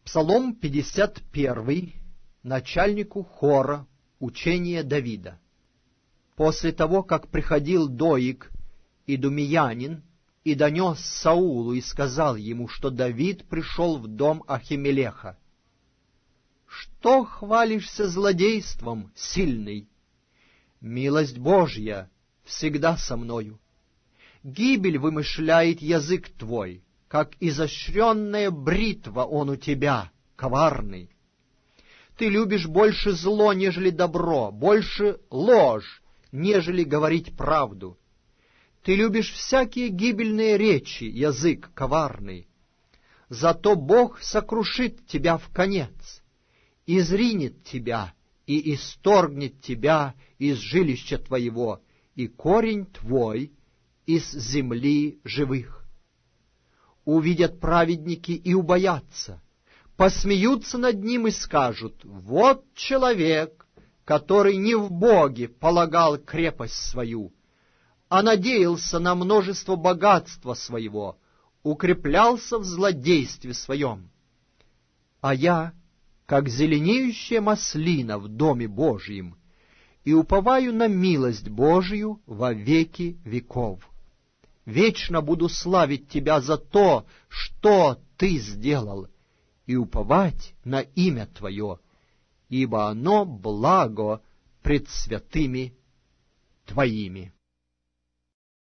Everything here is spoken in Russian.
Псалом 51, начальнику хора, учение Давида. После того, как приходил Доик, идумеянин, и донес Саулу и сказал ему, что Давид пришел в дом Ахимелеха: «Что хвалишься злодейством, сильный? Милость Божья всегда со мною. Гибель вымышляет язык твой, как изощренная бритва он у тебя, коварный. Ты любишь больше зло, нежели добро, больше ложь, нежели говорить правду. Ты любишь всякие гибельные речи, язык коварный. Зато Бог сокрушит тебя вконец, изринет тебя и исторгнет тебя из жилища твоего, и корень твой из земли живых. Увидят праведники и убоятся, посмеются над ним и скажут: вот человек, который не в Боге полагал крепость свою, а надеялся на множество богатства своего, укреплялся в злодействе своем. А я, как зеленеющая маслина в доме Божьем, и уповаю на милость Божию во веки веков. Вечно буду славить Тебя за то, что Ты сделал, и уповать на имя Твое, ибо оно благо пред святыми Твоими».